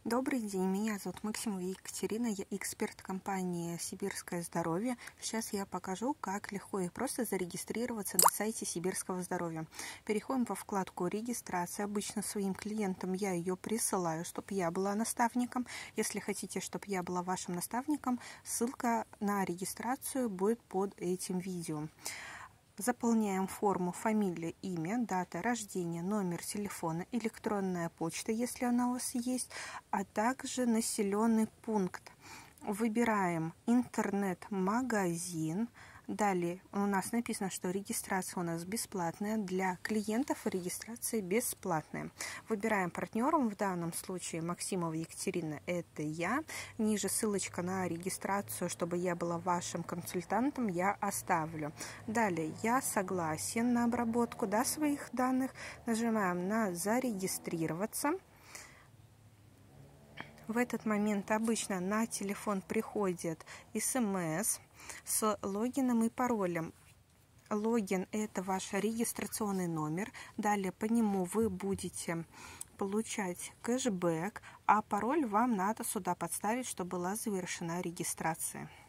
Добрый день, меня зовут Максимова Екатерина, я эксперт компании «Сибирское здоровье». Сейчас я покажу, как легко и просто зарегистрироваться на сайте «Сибирского здоровья». Переходим во вкладку «Регистрация». Обычно своим клиентам я ее присылаю, чтобы я была наставником. Если хотите, чтобы я была вашим наставником, ссылка на регистрацию будет под этим видео. Заполняем форму фамилия, имя, дата рождения, номер телефона, электронная почта, если она у вас есть, а также населенный пункт. Выбираем интернет-магазин. Далее у нас написано, что регистрация у нас бесплатная. Для клиентов регистрация бесплатная. Выбираем партнером, в данном случае Максимова Екатерина, это я. Ниже ссылочка на регистрацию, чтобы я была вашим консультантом, я оставлю. Далее я согласен на обработку своих данных. Нажимаем на «Зарегистрироваться». В этот момент обычно на телефон приходит СМС с логином и паролем. Логин – это ваш регистрационный номер. Далее по нему вы будете получать кэшбэк, а пароль вам надо сюда подставить, чтобы была завершена регистрация.